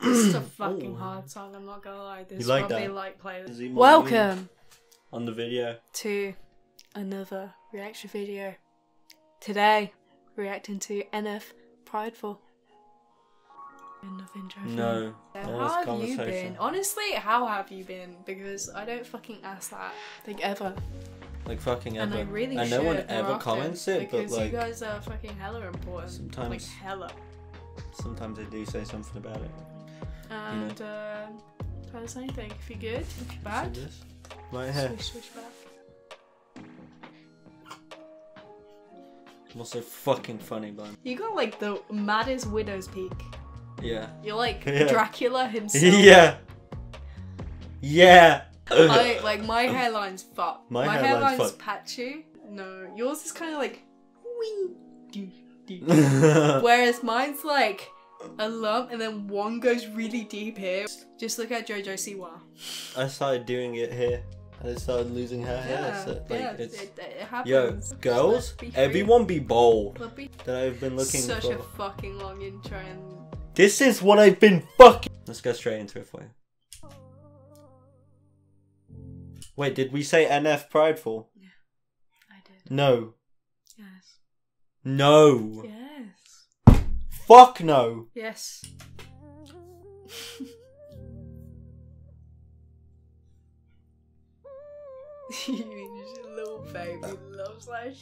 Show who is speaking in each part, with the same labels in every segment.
Speaker 1: This is a fucking hard song, I'm not gonna lie. This is
Speaker 2: like
Speaker 1: probably
Speaker 2: that?
Speaker 1: like playlist.
Speaker 2: Zemo
Speaker 1: Welcome
Speaker 2: on the video.
Speaker 1: to another reaction video. Today, reacting to NF Prideful. Enough intro.
Speaker 2: No.
Speaker 1: How have you been? Honestly, how have you been? Because I don't fucking ask that. Like ever.
Speaker 2: Like fucking ever.
Speaker 1: And I really
Speaker 2: and
Speaker 1: should.
Speaker 2: no one
Speaker 1: more
Speaker 2: ever
Speaker 1: often,
Speaker 2: comments it, but
Speaker 1: because
Speaker 2: like
Speaker 1: you guys are fucking hella important.
Speaker 2: sometimes,
Speaker 1: like hella.
Speaker 2: Sometimes I do say something about it.
Speaker 1: And tell us anything. If you're good, if you're bad.
Speaker 2: This right here.
Speaker 1: Switch back.
Speaker 2: I'm also fucking funny, man.
Speaker 1: You got like the maddest widow's peak.
Speaker 2: Yeah.
Speaker 1: You're like
Speaker 2: Yeah.
Speaker 1: Dracula himself.
Speaker 2: Yeah. Yeah.
Speaker 1: Like my hairline's fucked.
Speaker 2: My hairline's fucked.
Speaker 1: patchy. No, yours is kind of like whereas mine's like a lump and then one goes really deep here. Just look at JoJo Siwa.
Speaker 2: I started doing it here. And I started losing her hair. So, like,
Speaker 1: it happens.
Speaker 2: Yo, girls,
Speaker 1: Be free.
Speaker 2: everyone be bold.
Speaker 1: But be
Speaker 2: That I've been looking
Speaker 1: such
Speaker 2: for.
Speaker 1: a fucking long intro and
Speaker 2: This is what I've been fucking. Let's go straight into it for you. Wait, did we say NF Prideful?
Speaker 1: yeah, I did.
Speaker 2: No.
Speaker 1: Yes.
Speaker 2: No.
Speaker 1: Yes.
Speaker 2: Fuck no.
Speaker 1: Yes. Your little baby loves that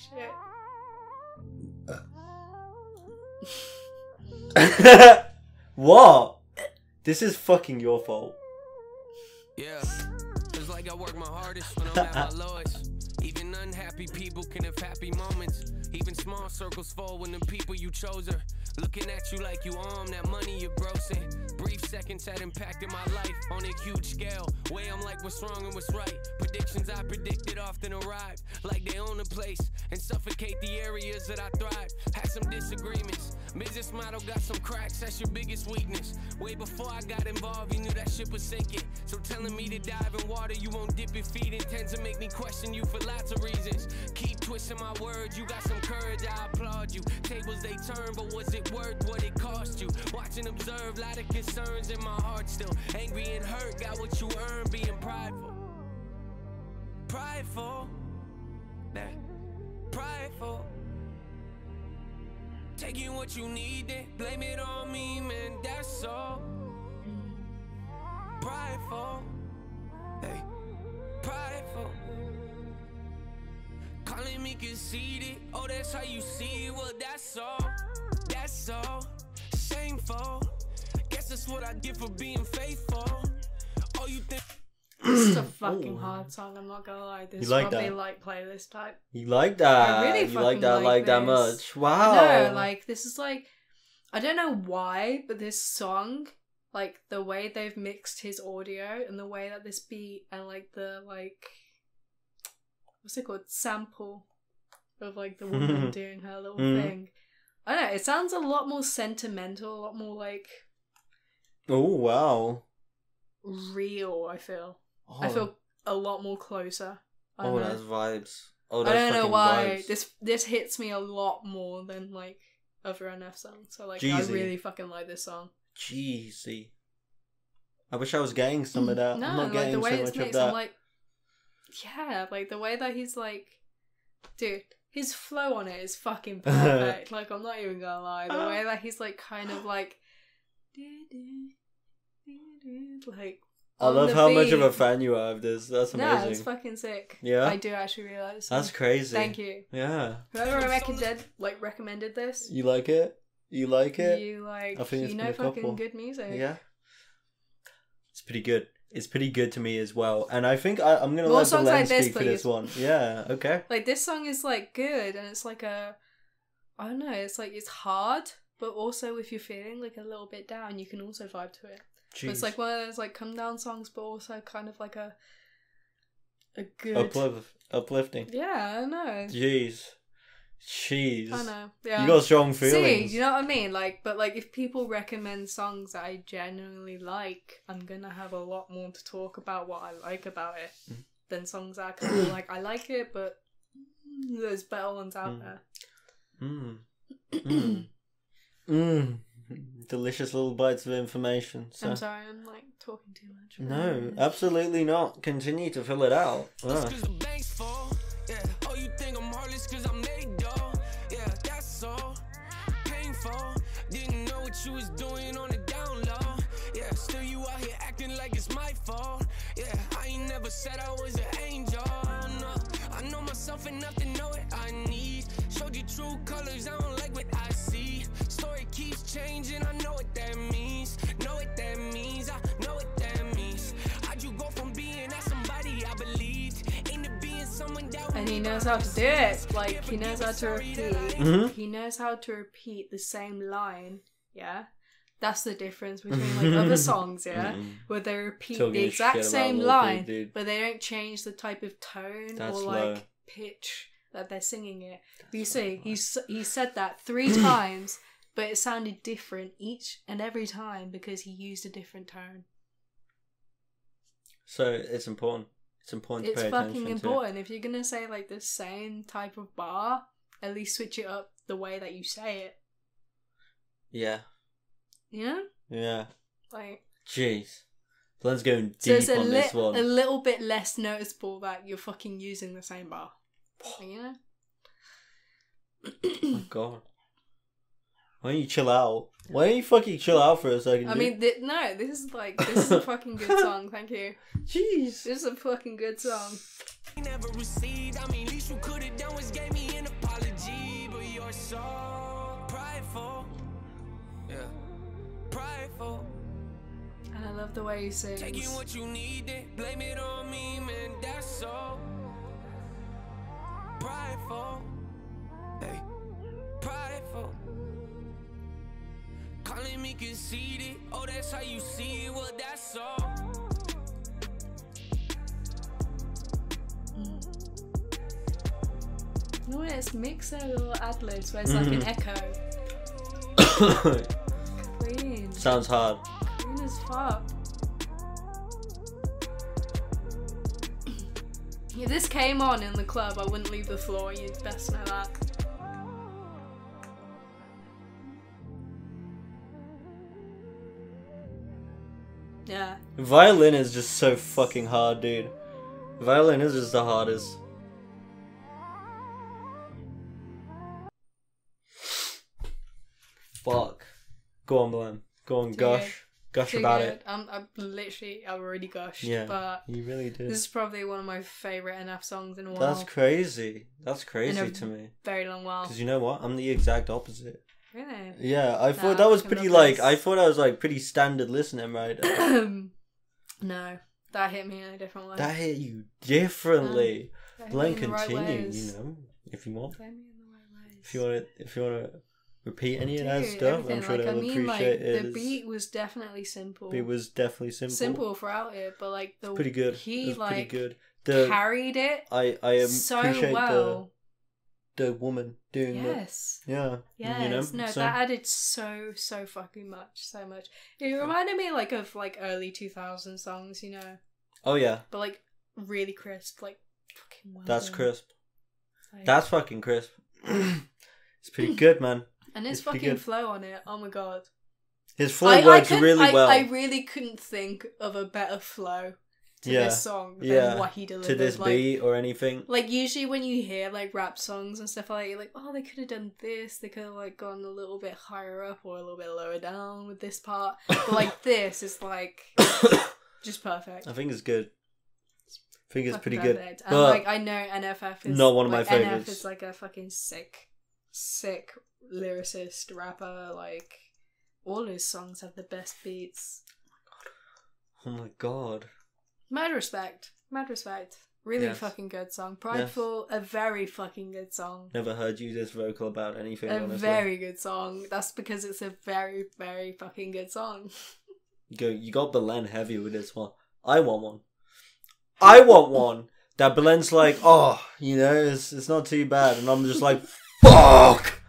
Speaker 1: shit.
Speaker 2: What? This is fucking your fault.
Speaker 3: Yeah, it's like I work my hardest when I'm at my lowest. Even unhappy people can have happy moments. Even small circles fall when the people you chose are looking at you like you own that money you're grossing. Brief seconds had impacted my life on a huge scale. Way I'm like what's wrong and what's right. Predictions I predicted often arrive like they own a place and suffocate the areas that I thrive. Had some disagreements. Business model got some cracks, that's your biggest weakness. Way before I got involved, you knew that ship was sinking. So telling me to dive in water you won't dip your feet in tends to make me question you for lots of reasons. Keep twisting my words, you got some courage, I applaud you. Tables they turn, but was it worth what it cost you? Watch and observe, lot of concerns in my heart still. Angry and hurt, got what you earned, being prideful. Prideful. That. Prideful. Taking what you need, then blame it on me, man, that's all. Prideful, hey, prideful. Calling me conceited, oh, that's how you see it, well, that's all. That's all, shameful. Guess that's what I get for being faithful. Oh, you think...
Speaker 1: This is a fucking hard song, I'm not gonna lie. This is
Speaker 2: like
Speaker 1: probably
Speaker 2: that?
Speaker 1: like playlist type.
Speaker 2: You like that?
Speaker 1: I really
Speaker 2: you like
Speaker 1: fucking
Speaker 2: that
Speaker 1: like
Speaker 2: that
Speaker 1: this.
Speaker 2: much? Wow.
Speaker 1: No, like this is like I don't know why, but this song, like the way they've mixed his audio and the way that this beat and like the like what's it called? Sample of like the woman doing her little thing. I don't know, it sounds a lot more sentimental, a lot more like
Speaker 2: Oh wow.
Speaker 1: real, I feel.
Speaker 2: Oh.
Speaker 1: I feel a lot more closer. I don't know.
Speaker 2: That's vibes. Oh,
Speaker 1: I
Speaker 2: that's
Speaker 1: don't know
Speaker 2: fucking
Speaker 1: why
Speaker 2: vibes.
Speaker 1: this hits me a lot more than like other NF songs. So like
Speaker 2: Jeezy.
Speaker 1: I really fucking like this song.
Speaker 2: Jeezy. I wish I was getting some of that.
Speaker 1: No,
Speaker 2: I'm not
Speaker 1: like
Speaker 2: getting
Speaker 1: the way
Speaker 2: so
Speaker 1: it's
Speaker 2: much of
Speaker 1: mixed, I'm
Speaker 2: that.
Speaker 1: like, yeah, like the way that he's like, dude, his flow on it is fucking perfect. Like I'm not even gonna lie, the way that he's like kind of like, like.
Speaker 2: I love how much of a fan you are of this. That's amazing.
Speaker 1: No, it's fucking sick.
Speaker 2: Yeah?
Speaker 1: I do actually realize.
Speaker 2: That's crazy.
Speaker 1: Thank you.
Speaker 2: Yeah.
Speaker 1: Whoever recommended this.
Speaker 2: You like it? You like it?
Speaker 1: You like,
Speaker 2: I think it's
Speaker 1: you
Speaker 2: been
Speaker 1: know,
Speaker 2: a couple.
Speaker 1: fucking good music.
Speaker 2: Yeah. It's pretty good. It's pretty good to me as well. And I think I'm going to
Speaker 1: More
Speaker 2: let the
Speaker 1: songs like
Speaker 2: lens
Speaker 1: this,
Speaker 2: speak for this
Speaker 1: please.
Speaker 2: one. Yeah, okay.
Speaker 1: Like this song is like good, and it's like I don't know, it's like it's hard, but also if you're feeling like a little bit down, you can also vibe to it. But it's like one of those like come down songs, but also kind of like a good
Speaker 2: uplifting.
Speaker 1: Yeah, I know.
Speaker 2: Jeez.
Speaker 1: I know. Yeah.
Speaker 2: You got strong feelings.
Speaker 1: See, you know what I mean? Like, but like if people recommend songs that I genuinely like, I'm gonna have a lot more to talk about what I like about it than songs that are kind of like I like it, but there's better ones out there.
Speaker 2: delicious little bites of information. So.
Speaker 1: I'm sorry, I'm like talking too much.
Speaker 2: No, absolutely not. Continue to fill it out. Ah.
Speaker 3: Cause the bank's full. Yeah. Oh, you think I'm heartless cause I'm made though. Yeah, that's so painful. Didn't know what you was doing on the down low. Yeah, still you out here acting like it's my fault. Yeah, I ain't never said I was an angel. No, I know myself enough to know what I need. Showed you true colors, I don't like what I see. Story keeps changing, I know what that means. Know what that means, I know what that means. How'd you go from being that somebody I believed into being someone that
Speaker 1: And he knows how to do it. Like, he knows how to repeat.
Speaker 2: Mhm.
Speaker 1: He knows how to repeat the same line. Yeah? That's the difference between, like, other songs, yeah? Where they repeat
Speaker 2: Talking
Speaker 1: the exact
Speaker 2: shit about
Speaker 1: same
Speaker 2: Lil
Speaker 1: line,
Speaker 2: Peep, dude.
Speaker 1: but they don't change the type of tone
Speaker 2: That's
Speaker 1: or,
Speaker 2: low.
Speaker 1: like, pitch that they're singing it. You see, he said that 3 times, but it sounded different each and every time because he used a different tone.
Speaker 2: So it's important. It's important to
Speaker 1: It's
Speaker 2: pay attention
Speaker 1: fucking
Speaker 2: to.
Speaker 1: important. If you're gonna say like the same type of bar, at least switch it up the way that you say it.
Speaker 2: Yeah.
Speaker 1: You know?
Speaker 2: Yeah.
Speaker 1: Like,
Speaker 2: Jeez. Glenn's going
Speaker 1: so
Speaker 2: deep
Speaker 1: it's
Speaker 2: on this one.
Speaker 1: a little bit less noticeable that you're fucking using the same bar. You know?
Speaker 2: Oh my god. Why don't you chill out? Why don't you fucking chill out for a second?
Speaker 1: I
Speaker 2: dude?
Speaker 1: mean, no, this is a fucking good song. Thank you.
Speaker 2: Jeez.
Speaker 1: This is a fucking good song.
Speaker 3: never received. I mean, least you could have done was gave me an apology. But you're so prideful. Yeah. Prideful.
Speaker 1: And I love the way he sings.
Speaker 3: Taking what you needed, blame it on me, man. That's so prideful. Hey, prideful. Calling me conceited. Oh, that's how you see it. Well, that's so.
Speaker 1: No, it's mixed with little ad-libs where it's like an echo. Clean.
Speaker 2: Sounds hard.
Speaker 1: Clean as fuck. If this came on in the club, I wouldn't leave the floor. You'd best know that. Yeah.
Speaker 2: Violin is just so fucking hard, dude. Violin is just the hardest. Fuck. Go on, Blam. Go on,
Speaker 1: Too
Speaker 2: gush. Gush
Speaker 1: Too
Speaker 2: about
Speaker 1: good.
Speaker 2: it.
Speaker 1: I've already gushed.
Speaker 2: Yeah,
Speaker 1: But
Speaker 2: you really did.
Speaker 1: this is probably one of my favourite NF songs in a while.
Speaker 2: That's crazy. That's
Speaker 1: In
Speaker 2: crazy
Speaker 1: a
Speaker 2: to me.
Speaker 1: very long while.
Speaker 2: Because you know what? I'm the exact opposite.
Speaker 1: Really?
Speaker 2: Yeah, I thought
Speaker 1: Nah,
Speaker 2: that was
Speaker 1: fucking
Speaker 2: pretty
Speaker 1: love this.
Speaker 2: I thought I was like pretty standard listening, right?
Speaker 1: No, that hit me in a different way.
Speaker 2: That hit you differently.
Speaker 1: That hit
Speaker 2: Blank
Speaker 1: me in the right
Speaker 2: continue,
Speaker 1: ways.
Speaker 2: you know, if you want.
Speaker 1: That hit me in the right ways.
Speaker 2: If you want to repeat any of that
Speaker 1: Dude,
Speaker 2: stuff, I'm
Speaker 1: everything.
Speaker 2: sure
Speaker 1: Like,
Speaker 2: they'll appreciate it.
Speaker 1: the beat was definitely simple.
Speaker 2: It was definitely simple.
Speaker 1: simple throughout it, but like the
Speaker 2: Pretty good.
Speaker 1: He
Speaker 2: it was
Speaker 1: like
Speaker 2: pretty good. The
Speaker 1: carried it
Speaker 2: I
Speaker 1: so
Speaker 2: appreciate
Speaker 1: well.
Speaker 2: the woman doing
Speaker 1: Yes.
Speaker 2: that. Yeah.
Speaker 1: Yes.
Speaker 2: You know?
Speaker 1: No,
Speaker 2: so,
Speaker 1: that added so fucking much, so much. It reminded me like of like early 2000 songs, you know,
Speaker 2: oh yeah,
Speaker 1: but like really crisp, like fucking well
Speaker 2: that's
Speaker 1: done.
Speaker 2: crisp.
Speaker 1: Like,
Speaker 2: That's fucking crisp. It's pretty good, man.
Speaker 1: and his
Speaker 2: it's pretty
Speaker 1: fucking
Speaker 2: good.
Speaker 1: flow on it. Oh my god.
Speaker 2: His flow works really well.
Speaker 1: I really couldn't think of a better flow to this song than what he delivered.
Speaker 2: to this
Speaker 1: like,
Speaker 2: beat or anything.
Speaker 1: Like, usually when you hear, like, rap songs and stuff like that, you're like, oh, they could have done this. They could have, like, gone a little bit higher up or a little bit lower down with this part. But, like, this is, like, just perfect.
Speaker 2: I think it's good. I think it's
Speaker 1: Fucking
Speaker 2: pretty good.
Speaker 1: perfect. And,
Speaker 2: But
Speaker 1: like, I know NFF is...
Speaker 2: not one of my
Speaker 1: like,
Speaker 2: favourites.
Speaker 1: NF is, like, a fucking sick lyricist, rapper, like... All his songs have the best beats.
Speaker 2: Oh my god.
Speaker 1: Mad respect. Really
Speaker 2: Yes.
Speaker 1: fucking good song. Prideful, a very fucking good song.
Speaker 2: Never heard you this vocal about anything,
Speaker 1: A
Speaker 2: honestly.
Speaker 1: very good song. That's because it's a very, very fucking good song.
Speaker 2: You got Belen heavy with this one. I want one. I want one that Belen's like, oh, you know, it's not too bad. And I'm just like, fuck!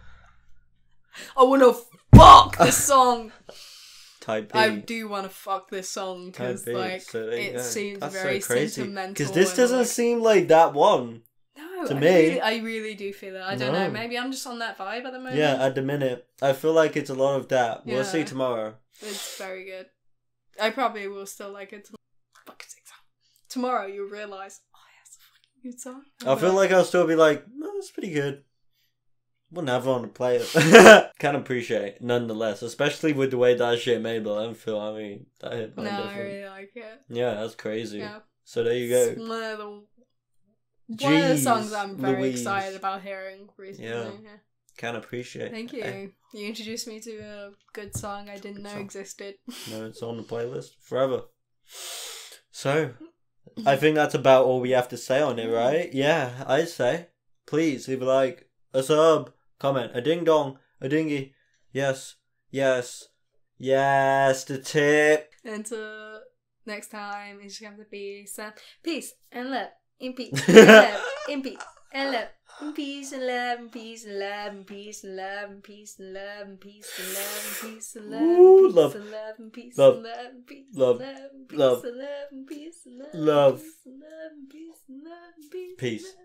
Speaker 1: I wanna fuck this song!
Speaker 2: Type B.
Speaker 1: I do wanna fuck this song because,
Speaker 2: Type B.
Speaker 1: like,
Speaker 2: So there you
Speaker 1: it
Speaker 2: go.
Speaker 1: seems
Speaker 2: That's
Speaker 1: very
Speaker 2: so crazy.
Speaker 1: sentimental.
Speaker 2: Because this
Speaker 1: and,
Speaker 2: doesn't
Speaker 1: like,
Speaker 2: seem like that one.
Speaker 1: No,
Speaker 2: To
Speaker 1: I
Speaker 2: me-
Speaker 1: really, I really do feel it. I don't know.
Speaker 2: No.
Speaker 1: Maybe I'm just on that vibe at the moment.
Speaker 2: Yeah, at the minute. I feel like it's a lot of that. We'll
Speaker 1: Yeah.
Speaker 2: see tomorrow.
Speaker 1: It's very good. I probably will still like it. Fucking sing song. Tomorrow you'll realise, oh yeah, it's a fucking good song.
Speaker 2: I feel like I'll still be like, no, it's pretty good. Wouldn't have on to play it. Can appreciate it, nonetheless, especially with the way that shit made Belen feel. I mean, that hit
Speaker 1: No,
Speaker 2: mine
Speaker 1: I
Speaker 2: different.
Speaker 1: really like it.
Speaker 2: Yeah, that's crazy.
Speaker 1: Yeah.
Speaker 2: So there you
Speaker 1: It's
Speaker 2: go.
Speaker 1: one of the
Speaker 2: Jeez,
Speaker 1: songs I'm very
Speaker 2: Louise.
Speaker 1: excited about hearing recently.
Speaker 2: Yeah.
Speaker 1: Yeah.
Speaker 2: Can appreciate.
Speaker 1: Thank you. You introduced me to a good song I didn't know
Speaker 2: Song.
Speaker 1: existed.
Speaker 2: No, it's on the playlist forever. So, I think that's about all we have to say on it, right? Yeah, I'd say. Please leave a like, a sub, comment, a ding dong, a dingy. Yes, yes, yes, the tip.
Speaker 1: Until next time, it's just going to be some peace and love. In peace and love. In peace and love. In peace and love. In peace and love. In peace and love. In peace and love. In peace and love. In peace and love.
Speaker 2: Ooh,
Speaker 1: In
Speaker 2: love.
Speaker 1: peace and love. In peace
Speaker 2: Love.
Speaker 1: and love. In peace
Speaker 2: Love.
Speaker 1: and love. In
Speaker 2: Love.
Speaker 1: peace and love. In peace and love.
Speaker 2: Love.
Speaker 1: In peace and love. In peace and love. In peace and love. In peace and
Speaker 2: Peace.
Speaker 1: love.